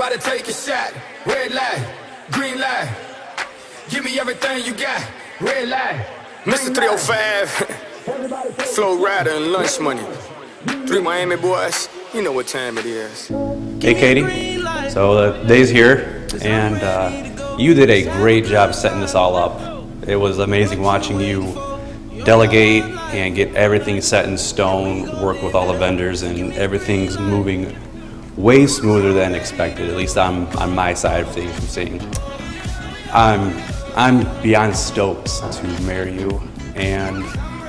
Everybody take a shot. Red light, green light. Give me everything you got. Red light. Mr. 305, Flow Rider and Lunch Money. 3 Miami boys, you know what time it is. Hey Katie, so the day's here, and you did a great job setting this all up. It was amazing watching you delegate and get everything set in stone, work with all the vendors, and everything's moving way smoother than expected, at least on my side of things. I'm saying I'm beyond stoked to marry you, and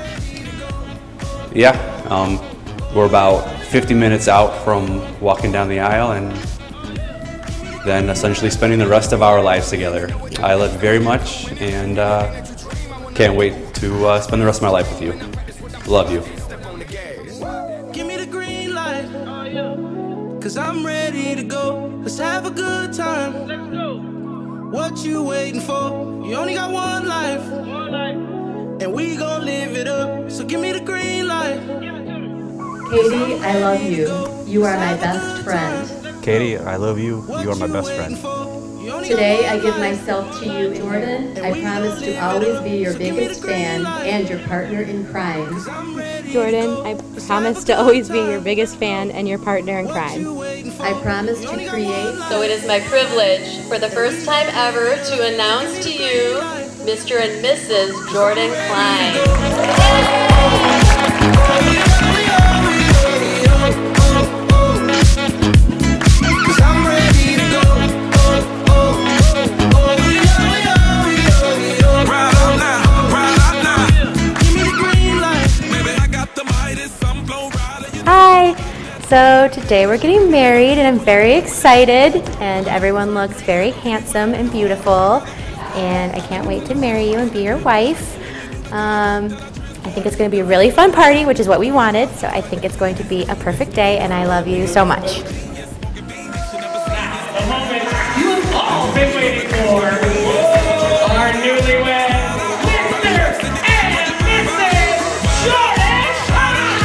yeah, we're about 50 minutes out from walking down the aisle and then essentially spending the rest of our lives together. I love you very much, and can't wait to spend the rest of my life with you. Love you. Give me the green light, cause I'm ready to go. Let's have a good time. Let's go. What you waiting for? You only got one life, and we gon' live it up. So give me the green light. Katie, I love you. You are my best friend. Katie, I love you. You are my best friend. Today, I give myself to you, Jordan. I promise to always be your biggest fan and your partner in crime. Jordan, I promise to always be your biggest fan and your partner in crime. I promise to create. So it is my privilege, for the first time ever, to announce to you Mr. and Mrs. Jordan Klein. Hi! So today we're getting married and I'm very excited, and everyone looks very handsome and beautiful, and I can't wait to marry you and be your wife. I think it's going to be a really fun party, which is what we wanted, so I think it's going to be a perfect day, and I love you so much. The moment you have all been waiting for, our newlyweds, Mr. and Mrs. Jordan Klein!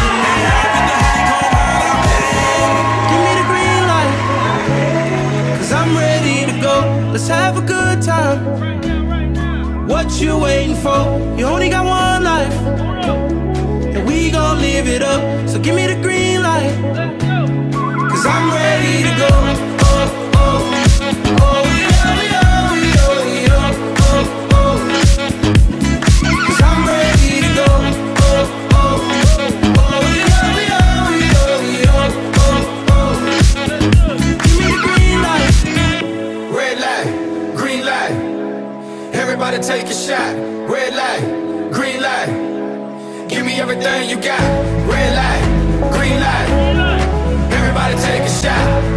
Give me the green light, cause I'm ready to go. Let's have a good time. What you waiting for? You only got one life, and we gon' live it up. So give me the green light, cause I'm ready to go. Everybody take a shot. Red light, green light. Give me everything you got. Red light, green light. Everybody take a shot.